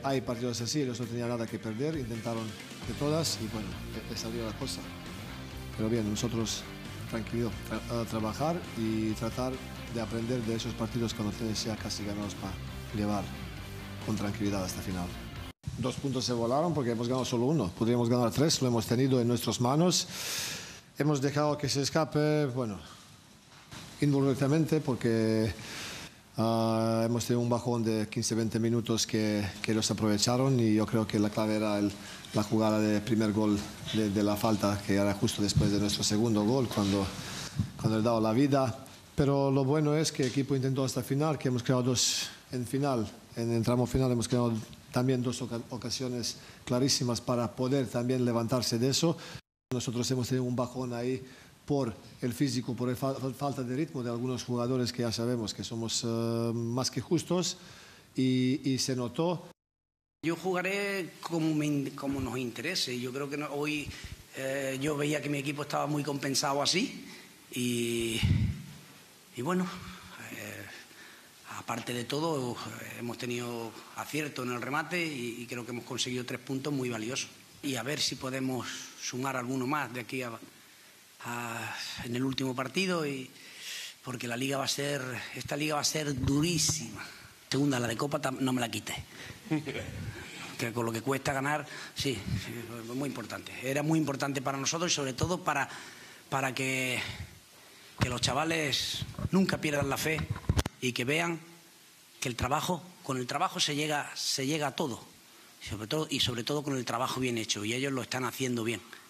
hay partidos así, ellos no tenían nada que perder, intentaron de todas y bueno, salió la cosa. Pero bien, nosotros tranquilo, trabajar y tratar de aprender de esos partidos cuando tienes ya casi ganados para llevar con tranquilidad hasta el final. 2 puntos se volaron porque hemos ganado solo 1. Podríamos ganar 3, lo hemos tenido en nuestras manos. Hemos dejado que se escape, bueno, involuntariamente porque hemos tenido un bajón de 15-20 minutos que los aprovecharon y yo creo que la clave era la jugada del primer gol de la falta, que era justo después de nuestro segundo gol, cuando le daba la vida. Pero lo bueno es que el equipo intentó hasta el final, que hemos creado 2 en final. En el tramo final hemos creado también 2 ocasiones clarísimas para poder también levantarse de eso. Nosotros hemos tenido un bajón ahí por el físico, por la falta de ritmo de algunos jugadores que ya sabemos que somos más que justos y se notó. Yo jugaré como nos interese. Yo creo que hoy yo veía que mi equipo estaba muy compensado así y bueno, aparte de todo hemos tenido acierto en el remate y creo que hemos conseguido 3 puntos muy valiosos. Y a ver si podemos sumar alguno más de aquí en el último partido, porque esta liga va a ser durísima. Segunda, la de Copa, no me la quité. Que con lo que cuesta ganar, sí, muy importante. Era muy importante para nosotros y sobre todo para que los chavales nunca pierdan la fe y que vean que con el trabajo se llega a todo. Y sobre todo con el trabajo bien hecho, y ellos lo están haciendo bien.